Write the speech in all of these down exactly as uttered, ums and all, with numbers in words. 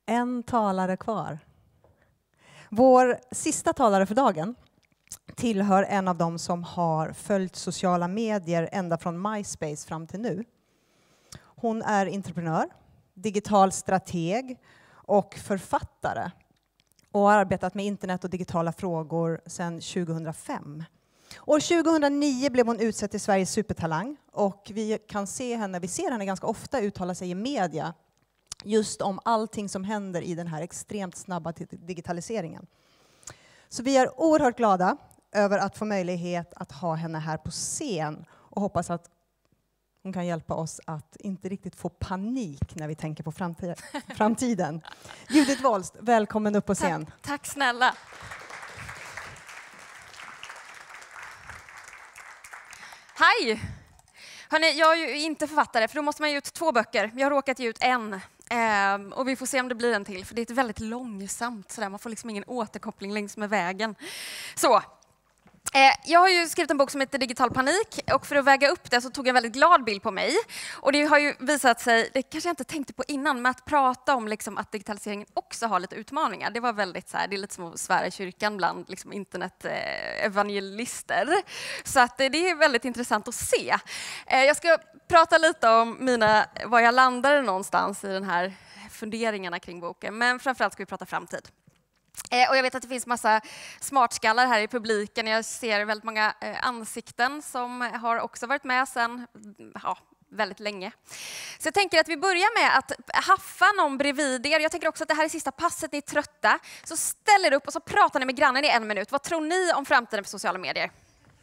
En talare kvar. Vår sista talare för dagen tillhör en av dem som har följt sociala medier ända från MySpace fram till nu. Hon är entreprenör, digital strateg och författare och har arbetat med internet och digitala frågor sedan tjugohundrafem. År tjugohundranio blev hon utsedd till Sveriges supertalang och vi kan se henne, vi ser henne ganska ofta uttala sig i media just om allting som händer i den här extremt snabba digitaliseringen. Så vi är oerhört glada över att få möjlighet att ha henne här på scen och hoppas att hon kan hjälpa oss att inte riktigt få panik när vi tänker på framtiden. Judith Wolst, välkommen upp på scen. Tack, tack snälla. Hej! Hörrni, jag är ju inte författare, för då måste man ge ut två böcker. Jag har råkat ge ut en. Eh, och vi får se om det blir en till, för det är ett väldigt långsamt sådär. Man får liksom ingen återkoppling längs med vägen. Så. Eh, jag har ju skrivit en bok som heter Digital panik, och för att väga upp det så tog jag en väldigt glad bild på mig. Och det har ju visat sig, det kanske jag inte tänkte på innan, men att prata om liksom att digitaliseringen också har lite utmaningar. Det var väldigt så här, det är lite som att svära i kyrkan bland liksom internet-evangelister. Så att, eh, det är väldigt intressant att se. Eh, jag ska prata lite om mina, var jag landade någonstans i den här funderingarna kring boken, men framförallt ska vi prata framtid. Eh, och jag vet att det finns massa smartskallar här i publiken. Jag ser väldigt många eh, ansikten som har också varit med sedan ja, väldigt länge. Så jag tänker att vi börjar med att haffa någon bredvid er. Jag tänker också att det här är sista passet, ni är trötta. Så ställ er upp och så pratar ni med grannen i en minut. Vad tror ni om framtiden för sociala medier?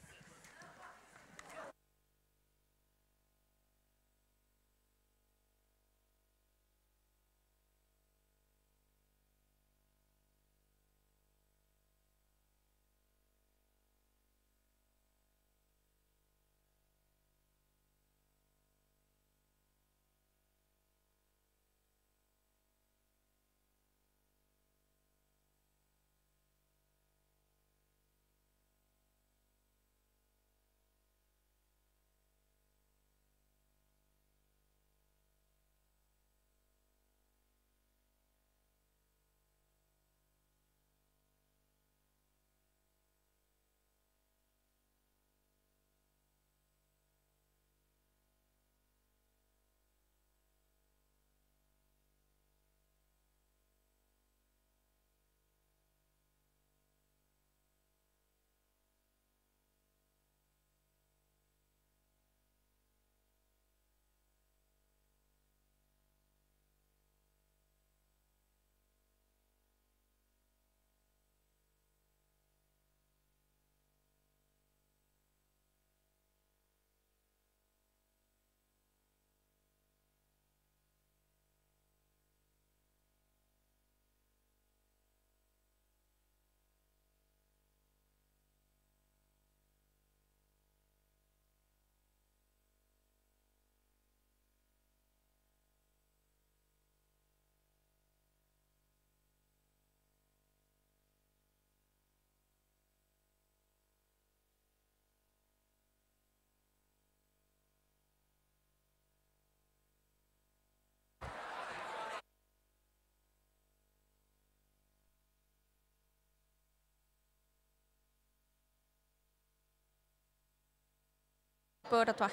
Båda två.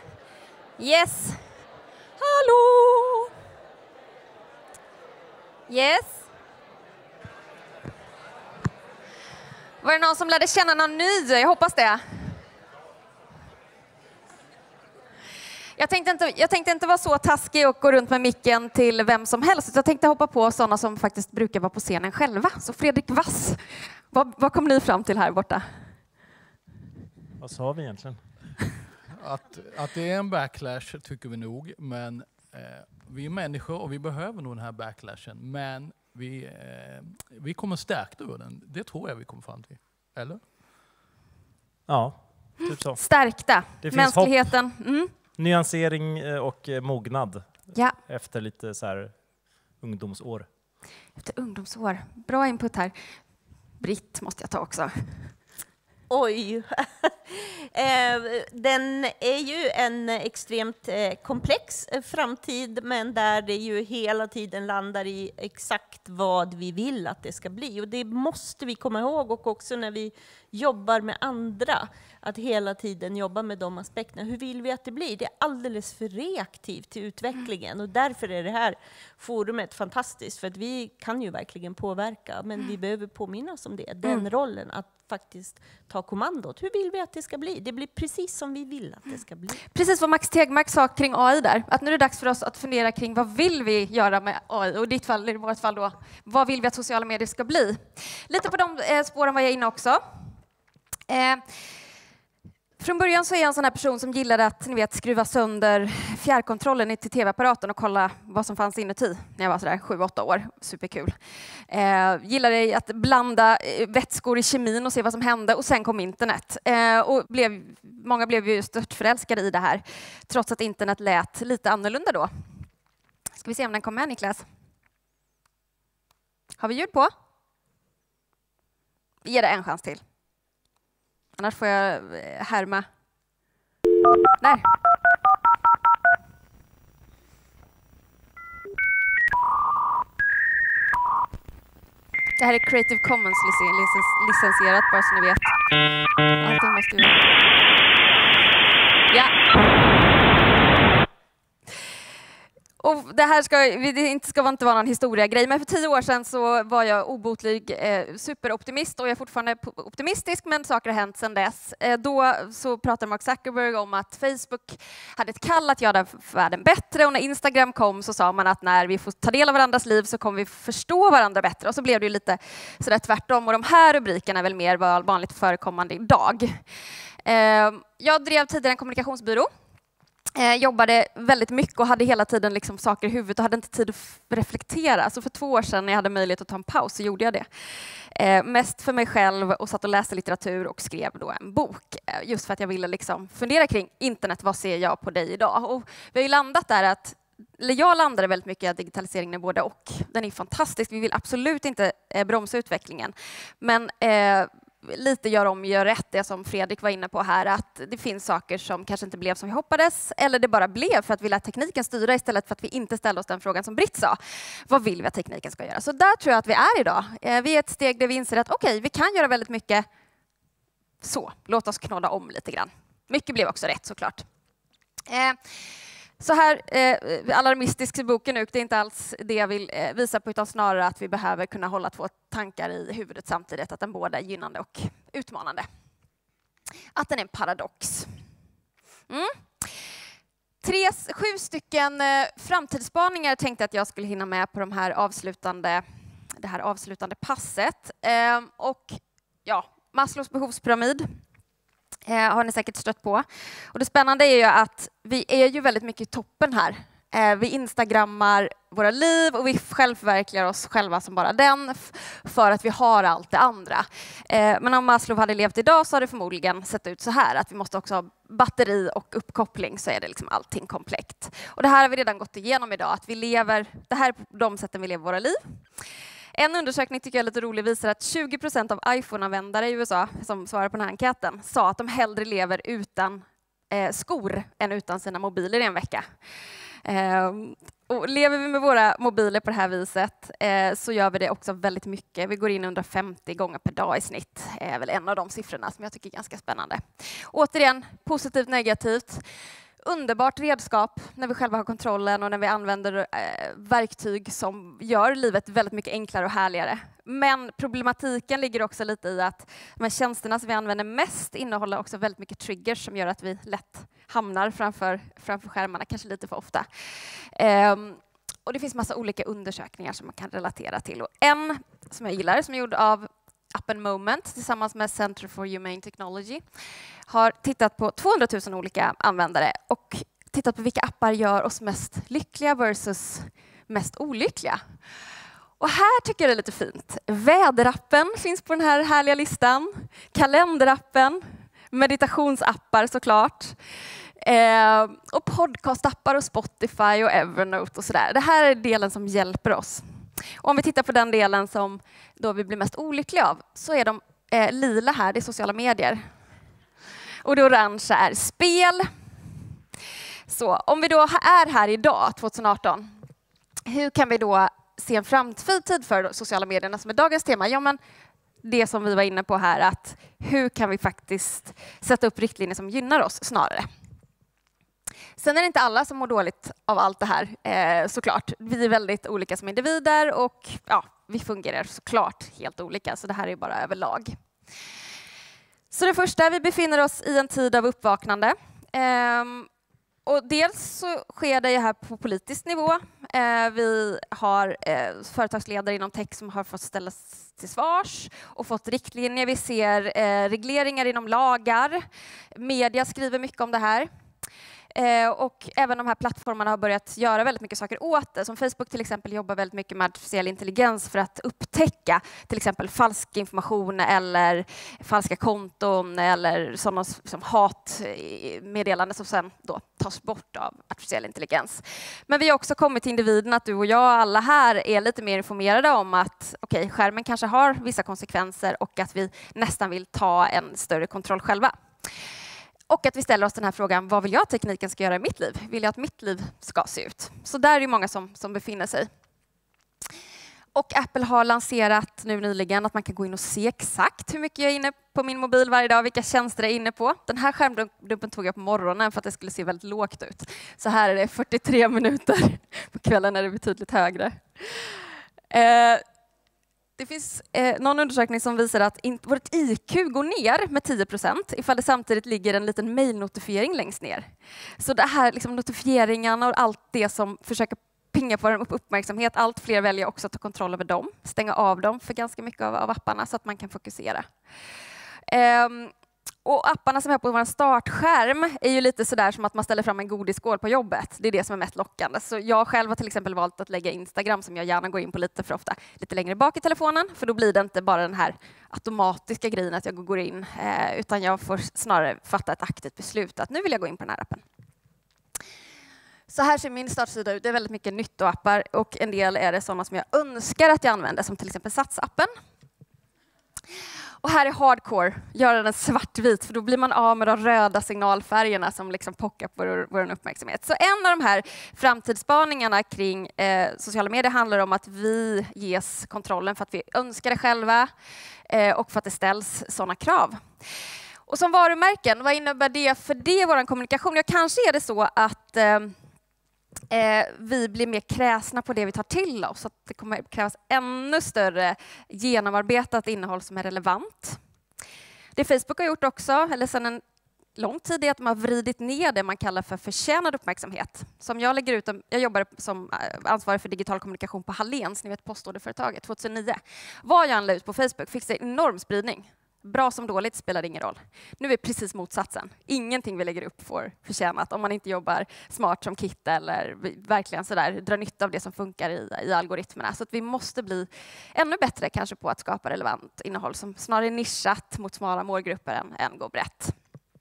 Yes. Hallå. Yes. Var det någon som lärde känna någon ny? Jag hoppas det. Jag tänkte, inte, jag tänkte inte vara så taskig och gå runt med micken till vem som helst. Jag tänkte hoppa på sådana som faktiskt brukar vara på scenen själva. Så Fredrik Wass, vad, vad kom ni fram till här borta? Vad sa vi egentligen? Att, att det är en backlash tycker vi nog, men eh, vi är människor och vi behöver nog den här backlashen. Men vi, eh, vi kommer stärkta ur den. Det tror jag vi kommer fram till. Eller? Ja, typ så. Stärkta. Det finns mänskligheten. Mm. Nyansering och mognad Ja. Efter lite så här ungdomsår. Efter ungdomsår. Bra input här. Britt måste jag ta också. Oj. eh, den är ju en extremt eh, komplex eh, framtid, men där det ju hela tiden landar i exakt vad vi vill att det ska bli. Och det måste vi komma ihåg, och också när vi jobbar med andra, att hela tiden jobba med de aspekterna. Hur vill vi att det blir? Det är alldeles för reaktivt till utvecklingen, och därför är det här forumet fantastiskt, för att vi kan ju verkligen påverka, men mm. vi behöver påminnas om det, den mm. rollen, att faktiskt ta kommandot. Hur vill vi att det ska bli? Det blir precis som vi vill att det ska bli. Precis vad Max Tegmark sa kring A I där, att nu är det dags för oss att fundera kring vad vill vi göra med A I, och i ditt fall, i vårt fall då, vad vill vi att sociala medier ska bli? Lite på de eh, spåren var jag inne också. Eh, Från början så är jag en sån här person som gillade att ni vet, skruva sönder fjärrkontrollen till tv-apparaten och kolla vad som fanns inuti när jag var sådär sju åtta år. Superkul. Eh, gillade att blanda vätskor i kemin och se vad som hände, och sen kom internet. Eh, och blev, många blev ju störtförälskade i det här, trots att internet lät lite annorlunda då. Ska vi se om den kommer med, Niklas? Har vi ljud på? Ge det en chans till. Annars får jag härma. Där. Det här är Creative Commons licens- licensierat, bara så ni vet. Allting måste ju... Ja. Och det här ska, det inte ska inte vara någon historia-grej, men för tio år sedan så var jag obotlig eh, superoptimist, och jag är fortfarande optimistisk, men saker har hänt sedan dess. Eh, då så pratade Mark Zuckerberg om att Facebook hade ett kall att göra världen bättre, och när Instagram kom så sa man att när vi får ta del av varandras liv så kommer vi förstå varandra bättre, och så blev det ju lite sådär tvärtom, och de här rubrikerna är väl mer vanligt förekommande idag. Eh, jag drev tidigare en kommunikationsbyrå. Eh, jobbade väldigt mycket och hade hela tiden liksom saker i huvudet och hade inte tid att reflektera. Så för två år sedan när jag hade möjlighet att ta en paus så gjorde jag det. Eh, mest för mig själv, och satt och läste litteratur och skrev då en bok. Eh, just för att jag ville liksom fundera kring internet, vad ser jag på dig idag? Och vi har ju landat där att, eller jag landade väldigt mycket i att digitaliseringen är både och. Den är fantastisk, vi vill absolut inte eh, bromsa utvecklingen. Men eh, lite gör om, gör rätt, det som Fredrik var inne på här, att det finns saker som kanske inte blev som vi hoppades, eller det bara blev för att vi lät tekniken styra istället för att vi inte ställde oss den frågan som Britt sa. Vad vill vi att tekniken ska göra? Så där tror jag att vi är idag. Vi är ett steg där vi inser att okej, okay, vi kan göra väldigt mycket. Så, låt oss knåda om lite grann. Mycket blev också rätt såklart. Så här eh, alarmistisk i boken nu, det är inte alls det jag vill eh, visa på, utan snarare att vi behöver kunna hålla två tankar i huvudet samtidigt, att den båda är gynnande och utmanande. Att den är en paradox. Mm. Tre, sju stycken eh, framtidsspaningar tänkte att jag skulle hinna med på de här avslutande, det här avslutande passet. Eh, och ja, Maslows behovspyramid. Eh, har ni säkert stött på. Och det spännande är ju att vi är ju väldigt mycket i toppen här. Eh, vi instagrammar våra liv och vi självförverkligar oss själva som bara den, för att vi har allt det andra. Eh, men om Maslow hade levt idag så hade det förmodligen sett ut så här, att vi måste också ha batteri och uppkoppling, så är det liksom allting komplett. Och det här har vi redan gått igenom idag, att vi lever, det här är de sätten vi lever våra liv. En undersökning tycker jag är lite rolig, visar att tjugo procent av iPhone-användare i U S A som svarar på den här enkäten sa att de hellre lever utan eh, skor än utan sina mobiler i en vecka. Eh, och lever vi med våra mobiler på det här viset eh, så gör vi det också väldigt mycket. Vi går in hundrafemtio gånger per dag i snitt. Det är väl en av de siffrorna som jag tycker är ganska spännande. Återigen, positivt, negativt. Underbart redskap när vi själva har kontrollen och när vi använder eh, verktyg som gör livet väldigt mycket enklare och härligare. Men problematiken ligger också lite i att de här tjänsterna som vi använder mest innehåller också väldigt mycket triggers som gör att vi lätt hamnar framför, framför skärmarna, kanske lite för ofta. Eh, och det finns massa olika undersökningar som man kan relatera till. Och en som jag gillar, som är gjord av Appen Moment tillsammans med Center for Humane Technology, har tittat på tvåhundratusen olika användare och tittat på vilka appar gör oss mest lyckliga versus mest olyckliga. Och här tycker jag det är lite fint. Väderappen finns på den här härliga listan. Kalenderappen, meditationsappar såklart. Eh, och podcastappar och Spotify och Evernote och sådär. Det här är delen som hjälper oss. Och om vi tittar på den delen som då vi blir mest olyckliga av, så är de Eh, lila här, det är sociala medier. Och det orangea är spel. Så om vi då är här idag, tjugo arton, hur kan vi då se en framtid för sociala medierna som är dagens tema? Ja, men det som vi var inne på här, att hur kan vi faktiskt sätta upp riktlinjer som gynnar oss snarare? Sen är det inte alla som mår dåligt av allt det här, eh, såklart. Vi är väldigt olika som individer och ja, vi fungerar såklart helt olika, så det här är bara överlag. Så det första, vi befinner oss i en tid av uppvaknande. Eh, och dels så sker det här på politisk nivå. Eh, vi har eh, företagsledare inom tech som har fått ställas till svars och fått riktlinjer. Vi ser eh, regleringar inom lagar. Media skriver mycket om det här. Eh, och även de här plattformarna har börjat göra väldigt mycket saker åt det. Som Facebook till exempel jobbar väldigt mycket med artificiell intelligens för att upptäcka till exempel falsk information eller falska konton eller sådana som hatmeddelanden som sen då tas bort av artificiell intelligens. Men vi har också kommit till individen att du och jag, alla här, är lite mer informerade om att okej, okay, skärmen kanske har vissa konsekvenser och att vi nästan vill ta en större kontroll själva. Och att vi ställer oss den här frågan, vad vill jag att tekniken ska göra i mitt liv? Vill jag att mitt liv ska se ut? Så där är det många som, som befinner sig. Och Apple har lanserat nu nyligen att man kan gå in och se exakt hur mycket jag är inne på min mobil varje dag, vilka tjänster jag är inne på. Den här skärmdumpen tog jag på morgonen för att det skulle se väldigt lågt ut. Så här är det fyrtiotre minuter, på kvällen är det betydligt högre. Eh, Det finns eh, någon undersökning som visar att in, vårt I Q går ner med tio procent ifall det samtidigt ligger en liten mejlnotifiering längst ner. Så det här liksom, notifieringarna och allt det som försöker pinga på vår uppmärksamhet, allt fler väljer också att ta kontroll över dem, stänga av dem för ganska mycket av, av apparna så att man kan fokusera. Um, Och apparna som är på vår startskärm är ju lite sådär som att man ställer fram en godisskål på jobbet. Det är det som är mest lockande. Så jag själv har till exempel valt att lägga Instagram, som jag gärna går in på lite för ofta, lite längre bak i telefonen. För då blir det inte bara den här automatiska grejen att jag går in, eh, utan jag får snarare fatta ett aktivt beslut att nu vill jag gå in på den här appen. Så här ser min startsida ut. Det är väldigt mycket nyttoappar och en del är det sådana som jag önskar att jag använder, som till exempel Satsappen. Och här är hardcore, göra den svartvit, för då blir man av med de röda signalfärgerna som liksom pockar på vår, vår uppmärksamhet. Så en av de här framtidsspaningarna kring eh, sociala medier handlar om att vi ges kontrollen för att vi önskar det själva eh, och för att det ställs sådana krav. Och som varumärken, vad innebär det för det vår kommunikation? Ja, kanske är det så att eh, Eh, vi blir mer kräsna på det vi tar till oss. Så att det kommer krävas ännu större genomarbetat innehåll som är relevant. Det Facebook har gjort också, eller sedan en lång tid, är att de har vridit ner det man kallar för förtjänad uppmärksamhet. Som jag lägger ut, jag jobbade som ansvarig för digital kommunikation på Hallens, ni vet postorderföretaget, tjugohundranio. Vad jag än la ut på Facebook fick det enorm spridning. Bra som dåligt spelar ingen roll. Nu är det precis motsatsen. Ingenting vi lägger upp får förtjänat om man inte jobbar smart som Kit eller verkligen så där, drar nytta av det som funkar i, i algoritmerna. Så att vi måste bli ännu bättre kanske på att skapa relevant innehåll som snarare är nischat mot smala målgrupper än, än går brett.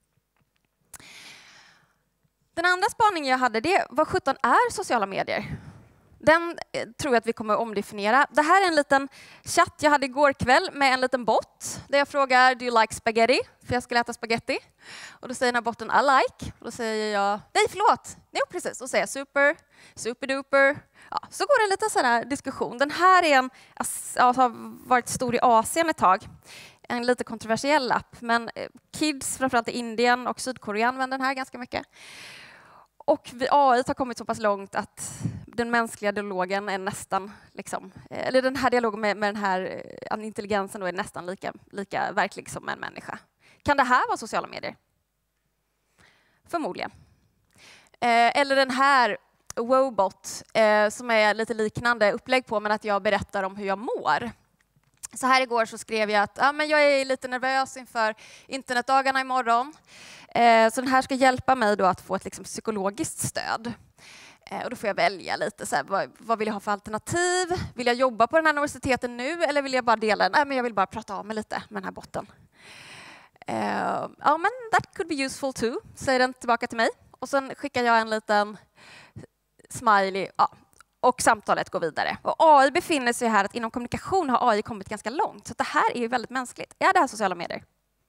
Den andra spaningen jag hade, det var sjutton är sociala medier. Den tror jag att vi kommer omdefiniera. Det här är en liten chatt jag hade igår kväll med en liten bot där jag frågar do you like spaghetti? För jag skulle äta spaghetti. Och då säger den här botten I like. Och då säger jag nej förlåt. Nej precis. Och säger super, superduper. Ja, så går det en liten sån här diskussion. Den här är en, alltså, har varit stor i Asien ett tag. En lite kontroversiell app. Men kids framförallt i Indien och Sydkorea använder den här ganska mycket. Och vi, A I har kommit så pass långt att den mänskliga dialogen är nästan, liksom, eller den här dialogen med, med den här intelligensen då är nästan lika, lika verklig som en människa. Kan det här vara sociala medier? Förmodligen. Eh, eller den här Wobot eh, som är lite liknande upplägg på, men att jag berättar om hur jag mår. Så här igår så skrev jag att ah, men jag är lite nervös inför internetdagarna imorgon. Eh, så den här ska hjälpa mig då att få ett liksom, psykologiskt stöd. Eh, och då får jag välja lite. Så här, vad, vad vill jag ha för alternativ? Vill jag jobba på den här universiteten nu eller vill jag bara dela den? Nej, men jag vill bara prata av mig lite med den här botten. Eh, ja, men that could be useful too, säger den tillbaka till mig. Och sen skickar jag en liten smiley. Ja. och samtalet går vidare. Och A I befinner sig här att inom kommunikation har A I kommit ganska långt. Så det här är ju väldigt mänskligt. Är det här sociala medier?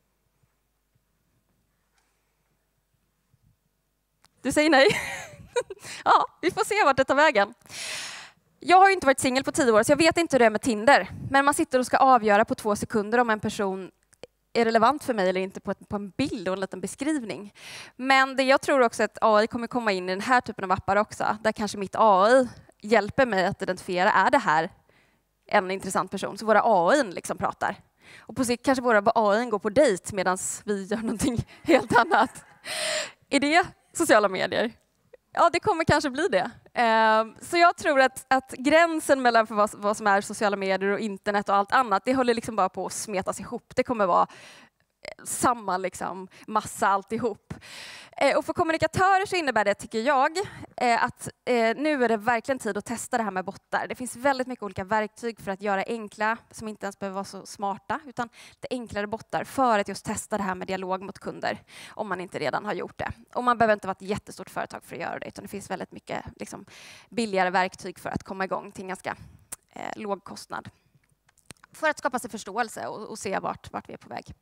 Du säger nej. Ja, vi får se vart det tar vägen. Jag har ju inte varit singel på tio år så jag vet inte hur det är med Tinder. Men man sitter och ska avgöra på två sekunder om en person är relevant för mig eller inte på, ett, på en bild och en liten beskrivning. Men det jag tror också att A I kommer komma in i den här typen av appar också. Där kanske mitt A I hjälper mig att identifiera, är det här en intressant person? Så våra A I liksom pratar. Och på sikt kanske våra A I går på dejt medan vi gör någonting helt annat. Är det sociala medier? Ja, det kommer kanske bli det. Så jag tror att, att gränsen mellan för vad, vad som är sociala medier och internet och allt annat, det håller liksom bara på att smetas ihop. Det kommer vara samma liksom, massa alltihop. Och för kommunikatörer så innebär det, tycker jag, att nu är det verkligen tid att testa det här med bottar. Det finns väldigt mycket olika verktyg för att göra enkla, som inte ens behöver vara så smarta, utan det enklare bottar för att just testa det här med dialog mot kunder, om man inte redan har gjort det. Och man behöver inte vara ett jättestort företag för att göra det, utan det finns väldigt mycket liksom, billigare verktyg för att komma igång till en ganska eh, låg kostnad. För att skapa sig förståelse och, och se vart, vart vi är på väg.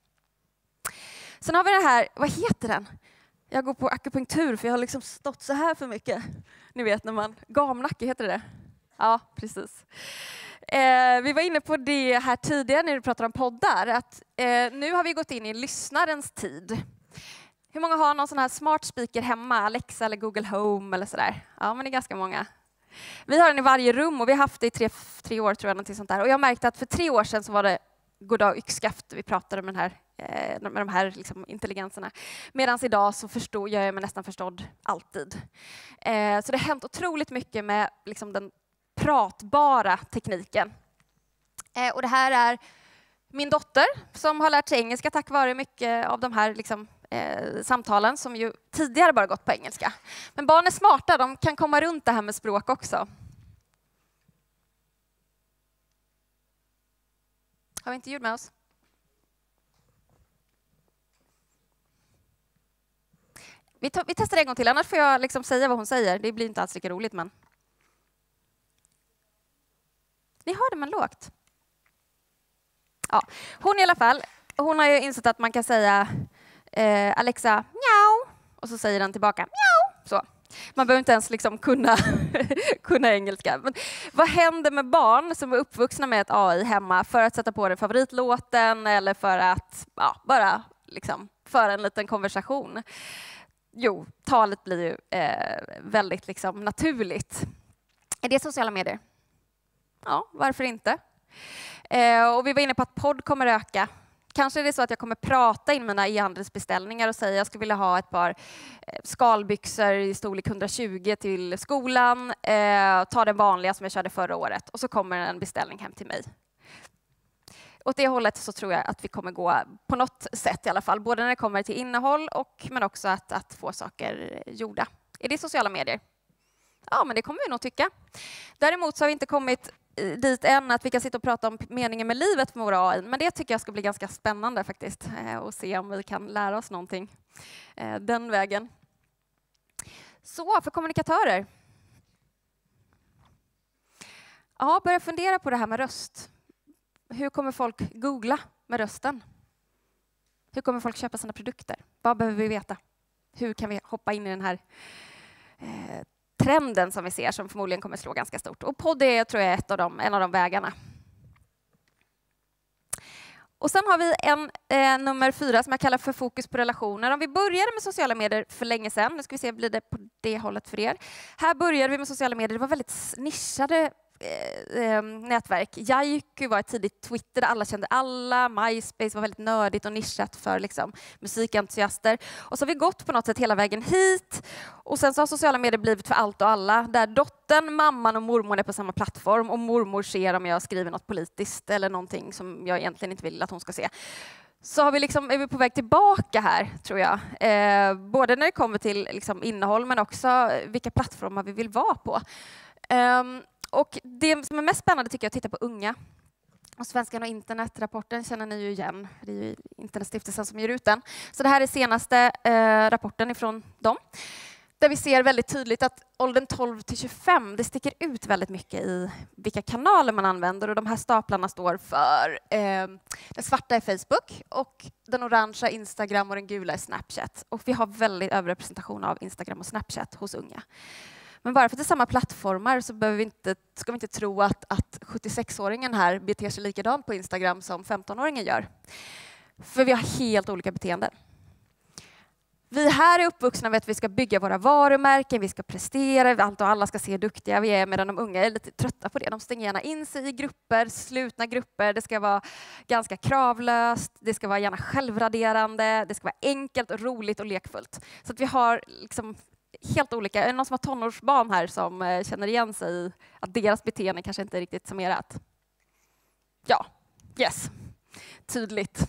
Sen har vi den här, vad heter den? Jag går på akupunktur för jag har liksom stått så här för mycket. Ni vet när man, gamnacke heter det? Ja, precis. Eh, vi var inne på det här tidigare när vi pratade om poddar. Att, eh, nu har vi gått in i lyssnarens tid. Hur många har någon sån här smart speaker hemma? Alexa eller Google Home eller sådär? Ja, men det är ganska många. Vi har den i varje rum och vi har haft det i tre, tre år tror jag. Någonting sånt där. Och jag märkte att för tre år sedan så var det goddag yxskaft. Vi pratade med den här med de här liksom, intelligenserna. Medan idag så förstår, gör jag mig nästan förstådd alltid. Eh, så det har hänt otroligt mycket med liksom, den pratbara tekniken. Eh, och det här är min dotter som har lärt sig engelska tack vare mycket av de här liksom, eh, samtalen som ju tidigare bara gått på engelska. Men barn är smarta, de kan komma runt det här med språk också. Har vi inte ljud med oss? Vi, tar, vi testar en gång till, annars får jag liksom säga vad hon säger. Det blir inte alls lika roligt, men... Ni hör det, men lågt. Ja, hon i alla fall, hon har ju insett att man kan säga eh, Alexa, mjau, och så säger den tillbaka, mjau. Så. Man behöver inte ens liksom kunna, kunna engelska. Men vad händer med barn som är uppvuxna med ett A I hemma för att sätta på den favoritlåten eller för att ja, bara liksom, föra en liten konversation? Jo, talet blir ju eh, väldigt liksom, naturligt. Är det sociala medier? Ja, varför inte? Eh, och vi var inne på att podd kommer öka. Kanske är det så att jag kommer prata in mina e-handelsbeställningar och säga att jag skulle vilja ha ett par skalbyxor i storlek hundratjugo till skolan. Eh, ta den vanliga som jag körde förra året och så kommer en beställning hem till mig. Åt det hållet så tror jag att vi kommer gå på något sätt i alla fall. Både när det kommer till innehåll och men också att, att få saker gjorda. Är det sociala medier? Ja, men det kommer vi nog tycka. Däremot så har vi inte kommit dit än att vi kan sitta och prata om meningen med livet med våra A I. Men det tycker jag ska bli ganska spännande faktiskt. Och se om vi kan lära oss någonting den vägen. Så, för kommunikatörer. Ja, börja fundera på det här med röst. Hur kommer folk googla med rösten? Hur kommer folk köpa sina produkter? Vad behöver vi veta? Hur kan vi hoppa in i den här eh, trenden som vi ser som förmodligen kommer slå ganska stort? Och podd är, tror jag, ett av dem, en av de vägarna. Och sen har vi en eh, nummer fyra som jag kallar för fokus på relationer. Om vi började med sociala medier för länge sedan, nu ska vi se, blir det på det hållet för er. Här började vi med sociala medier, det var väldigt nischade Eh, nätverk. Jaiku var ett tidigt Twitter där alla kände alla. MySpace var väldigt nördigt och nischat för liksom, musikentusiaster. Och så har vi gått på något sätt hela vägen hit. Och sen så har sociala medier blivit för allt och alla. Där dottern, mamman och mormor är på samma plattform. Och mormor ser om jag skriver något politiskt eller någonting som jag egentligen inte vill att hon ska se. Så har vi liksom, är vi på väg tillbaka här, tror jag. Eh, både när det kommer till liksom, innehåll men också vilka plattformar vi vill vara på. Eh, Och det som är mest spännande tycker jag att titta på unga. Och Svenskan och internetrapporten känner ni ju igen. Det är ju Internetstiftelsen som ger ut den. Så det här är senaste eh, rapporten ifrån dem. där vi ser väldigt tydligt att åldern tolv till tjugofem, det sticker ut väldigt mycket i vilka kanaler man använder. Och de här staplarna står för eh, den svarta är Facebook och den orangea Instagram och den gula är Snapchat. Och vi har väldigt överrepresentation av Instagram och Snapchat hos unga. Men bara för att det är samma plattformar så behöver vi inte, ska vi inte tro att, att sjuttiosexåringen här beter sig likadant på Instagram som femtonåringen gör. För vi har helt olika beteenden. Vi här är uppvuxna med att vi ska bygga våra varumärken, vi ska prestera, allt och alla ska se hur duktiga vi är, medan de unga är lite trötta på det. De stänger gärna in sig i grupper, slutna grupper, det ska vara ganska kravlöst, det ska vara gärna självraderande, det ska vara enkelt och roligt och lekfullt. Så att vi har liksom helt olika, är det någon som har tonårsbarn här som känner igen sig i att deras beteende kanske inte är riktigt summerat? Ja, yes, tydligt.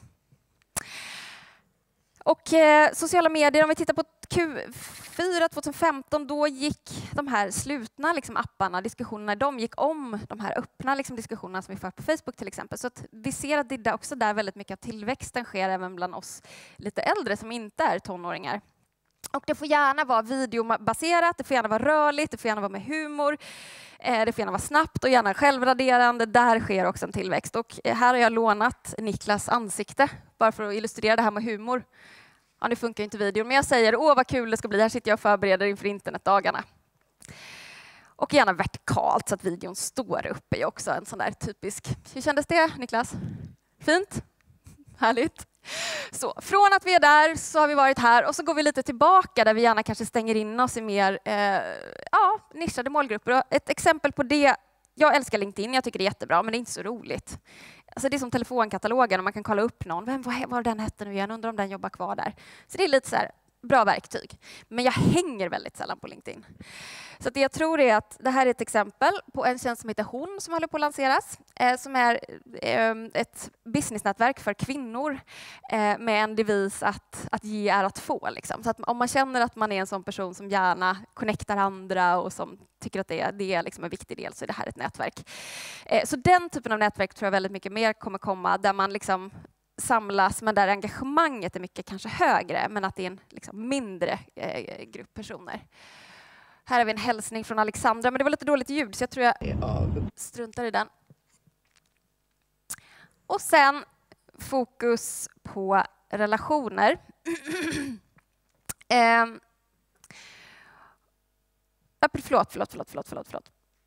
Och eh, sociala medier, om vi tittar på Q fyra tjugohundrafemton, då gick de här slutna liksom, apparna, diskussionerna, de gick om de här öppna liksom, diskussionerna som vi för på Facebook till exempel. Så att vi ser att det också där väldigt mycket av tillväxten sker även bland oss lite äldre som inte är tonåringar. Och det får gärna vara videobaserat, det får gärna vara rörligt, det får gärna vara med humor, eh, det får gärna vara snabbt och gärna självraderande. Där sker också en tillväxt. Och här har jag lånat Niklas ansikte bara för att illustrera det här med humor. Ja, nu funkar inte videon, men jag säger åh vad kul det ska bli. Här sitter jag och förbereder inför internetdagarna. Och gärna vertikalt så att videon står uppe är också en sån där typisk. Hur kändes det, Niklas? Fint? Härligt. Så, från att vi är där så har vi varit här och så går vi lite tillbaka där vi gärna kanske stänger in oss i mer eh, ja, nischade målgrupper. Och ett exempel på det, jag älskar LinkedIn, jag tycker det är jättebra, men det är inte så roligt. Alltså det är som telefonkatalogen och man kan kolla upp någon. Vem var, var den hette nu igen? Undrar om den jobbar kvar där. Så det är lite så här, bra verktyg. Men jag hänger väldigt sällan på LinkedIn. Så det jag tror är att det här är ett exempel på en tjänst som heter Hon som håller på att lanseras. Eh, som är eh, ett businessnätverk för kvinnor eh, med en devis att, att ge är att få. Liksom. Så att om man känner att man är en sån person som gärna connectar andra och som tycker att det är, det är liksom en viktig del så är det här ett nätverk. Eh, så den typen av nätverk tror jag väldigt mycket mer kommer komma där man liksom samlas men där engagemanget är mycket kanske högre men att det är en liksom mindre eh, grupp personer. Här har vi en hälsning från Alexandra, men det var lite dåligt ljud så jag tror jag struntar i den. Och sen fokus på relationer. eh, förlåt, förlåt, förlåt, förlåt, förlåt, förlåt.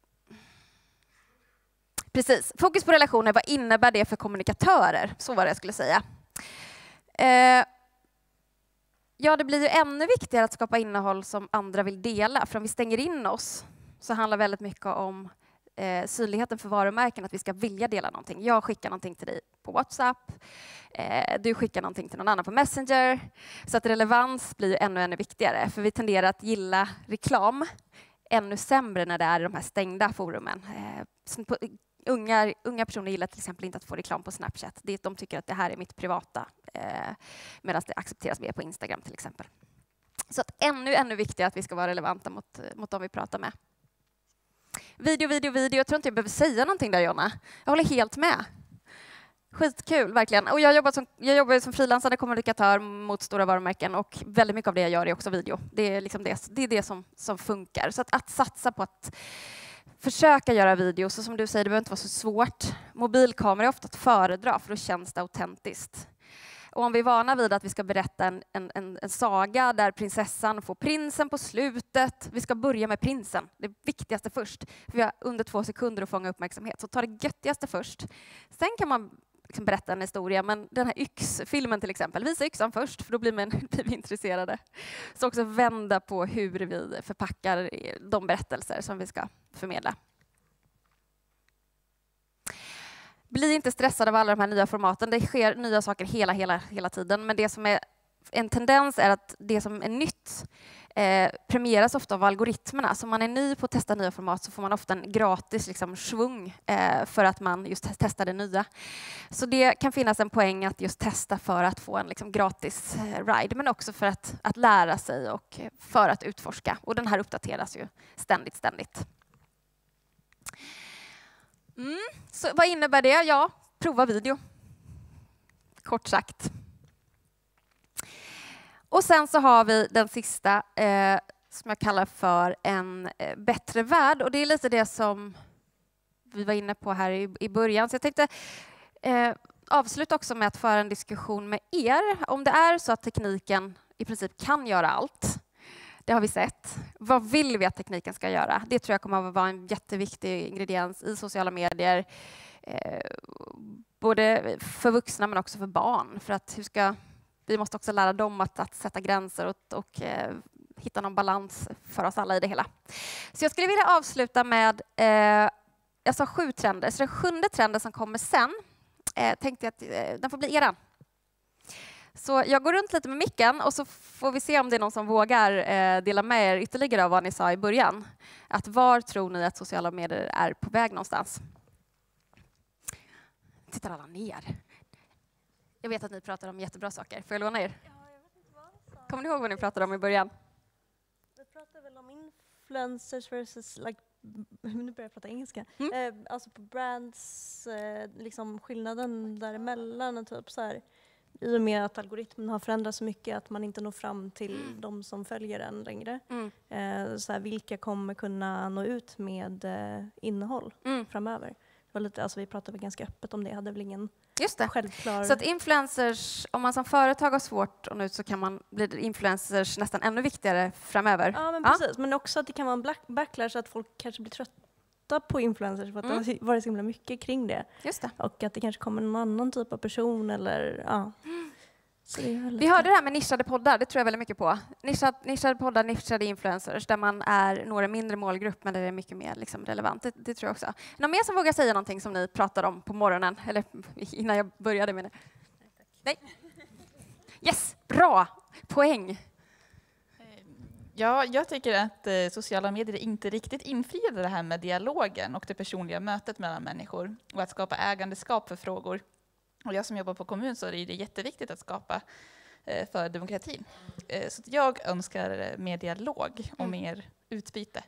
Precis, fokus på relationer, vad innebär det för kommunikatörer? Så var det jag skulle säga. Eh, ja, det blir ju ännu viktigare att skapa innehåll som andra vill dela. För om vi stänger in oss så handlar väldigt mycket om eh, synligheten för varumärken, att vi ska vilja dela någonting. Jag skickar någonting till dig på WhatsApp, eh, du skickar någonting till någon annan på Messenger. Så att relevans blir ju ännu, ännu viktigare. För vi tenderar att gilla reklam ännu sämre när det är de här stängda forumen. Eh, på, Unga, unga personer gillar till exempel inte att få reklam på Snapchat. Det, de tycker att det här är mitt privata, eh, medan det accepteras mer på Instagram till exempel. Så att ännu, ännu viktigare att vi ska vara relevanta mot, mot de vi pratar med. Video, video, video. Jag tror inte jag behöver säga någonting där, Jonna. Jag håller helt med. Skitkul, verkligen. Och jag jobbar som, jag jobbar som frilansande kommunikatör mot stora varumärken och väldigt mycket av det jag gör är också video. Det är liksom det, det, är det som, som funkar. Så att, att satsa på att försöka göra videos, och som du säger, det behöver inte vara så svårt. Mobilkamera är ofta att föredra, för då känns det autentiskt. Och om vi är vana vid att vi ska berätta en, en, en, en saga där prinsessan får prinsen på slutet. Vi ska börja med prinsen, det viktigaste först. För vi har under två sekunder att fånga uppmärksamhet. Så ta det göttigaste först. Sen kan man liksom berätta en historia, men den här yxfilmen till exempel, visa yxan först, för då blir, man, blir vi intresserade. Så också vända på hur vi förpackar de berättelser som vi ska förmedla. Bli inte stressad av alla de här nya formaten. Det sker nya saker hela, hela, hela tiden. Men det som är en tendens är att det som är nytt eh, premieras ofta av algoritmerna. Så om man är ny på att testa nya format så får man ofta en gratis liksom, svung eh, för att man just testar det nya. Så det kan finnas en poäng att just testa för att få en liksom, gratis eh, ride, men också för att, att lära sig och för att utforska. Och den här uppdateras ju ständigt, ständigt. Mm. Så vad innebär det? Ja, prova video. Kort sagt. Och sen så har vi den sista eh, som jag kallar för en eh, bättre värld. Och det är lite det som vi var inne på här i, i början. Så jag tänkte eh, avsluta också med att föra en diskussion med er. Om det är så att tekniken i princip kan göra allt. Det har vi sett. Vad vill vi att tekniken ska göra? Det tror jag kommer att vara en jätteviktig ingrediens i sociala medier. Eh, både för vuxna men också för barn. För att hur ska, vi måste också lära dem att, att sätta gränser och, och eh, hitta någon balans för oss alla i det hela. Så jag skulle vilja avsluta med, eh, jag sa sju trender. Så den sjunde trenden som kommer sen eh, tänkte jag att eh, den får bli eran. Så jag går runt lite med micken och så får vi se om det är någon som vågar eh, dela med er ytterligare av vad ni sa i början. Att var tror ni att sociala medier är på väg någonstans? Tittar alla ner? Jag vet att ni pratar om jättebra saker. Får jag låna er? Ja, jag vet inte vad. Kommer ni ihåg vad ni pratade om i början? Vi pratar väl om influencers versus, like, nu börjar jag prata engelska. Mm. Eh, alltså på brands, eh, liksom skillnaden däremellan och typ så här. I och med att algoritmen har förändrats så mycket att man inte når fram till mm. de som följer den längre. Mm. Eh, så här, vilka kommer kunna nå ut med eh, innehåll mm. framöver? Det var lite, alltså vi pratade väl ganska öppet om det, hade väl ingen Just det. självklar... Så att influencers, om man som företag har svårt att nå ut så kan man bli influencers nästan ännu viktigare framöver. Ja, men ja. precis. Men också att det kan vara en black backlash så att folk kanske blir trötta på influencers för att mm. det har varit så himla mycket kring det. Just det. Och att det kanske kommer någon annan typ av person eller ja. Så det är Vi hörde det här med nischade poddar, det tror jag väldigt mycket på. Nischad, nischade poddar, nischade influencers där man är några mindre målgrupp men där det är mycket mer liksom, relevant. Det, det tror jag också. Någon mer som vågar säga någonting som ni pratade om på morgonen? Eller innan jag började med det? Nej. Yes, bra! Poäng! Ja, jag tycker att eh, sociala medier inte riktigt infriade det här med dialogen och det personliga mötet mellan människor och att skapa ägandeskap för frågor. Och jag som jobbar på kommun så är det jätteviktigt att skapa eh, för demokratin. Eh, så jag önskar mer dialog och mm. mer utbyte.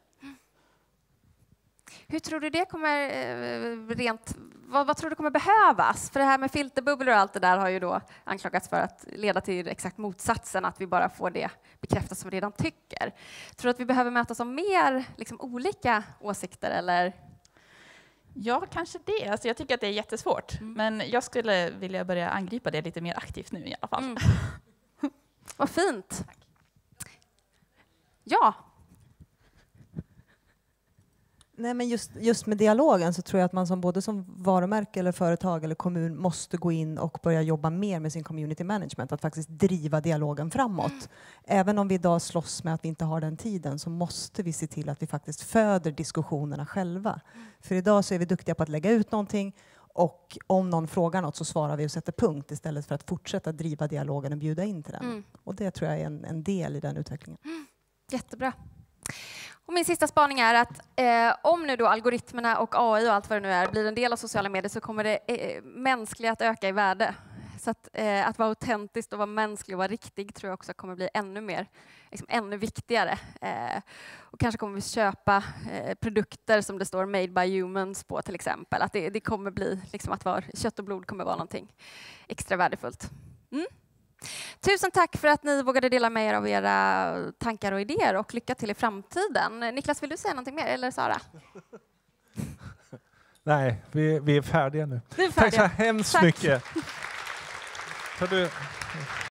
Hur tror du det kommer eh, rent, vad, vad tror du kommer behövas? För det här med filterbubblor och allt det där har ju då anklagats för att leda till exakt motsatsen, att vi bara får det bekräftat som vi redan tycker. Tror du att vi behöver mötas av mer liksom, olika åsikter eller? Ja, kanske det. Alltså, jag tycker att det är jättesvårt. Mm. Men jag skulle vilja börja angripa det lite mer aktivt nu i alla fall. Mm. Vad fint. Tack. Ja. Nej, men just, just med dialogen så tror jag att man som både som varumärke eller företag eller kommun måste gå in och börja jobba mer med sin community management. Att faktiskt driva dialogen framåt. Mm. Även om vi idag slåss med att vi inte har den tiden så måste vi se till att vi faktiskt föder diskussionerna själva. Mm. För idag så är vi duktiga på att lägga ut någonting och om någon frågar något så svarar vi och sätter punkt istället för att fortsätta driva dialogen och bjuda in till den. Mm. Och det tror jag är en, en del i den utvecklingen. Mm. Jättebra. Och min sista spaning är att eh, om nu då algoritmerna och A I och allt vad det nu är blir en del av sociala medier så kommer det eh, mänskliga att öka i värde. Så att, eh, att vara autentisk och vara mänsklig och vara riktig tror jag också kommer bli ännu mer, liksom, ännu viktigare. Eh, och kanske kommer vi köpa eh, produkter som det står made by humans på till exempel. Att det, det kommer bli, liksom att vara, kött och blod kommer vara någonting extra värdefullt. Mm. Tusen tack för att ni vågade dela med er av era tankar och idéer och lycka till i framtiden. Niklas, vill du säga någonting mer eller Sara? Nej, vi, vi är färdiga nu. Vi är färdiga. Tack så hemskt tack. mycket. Tar du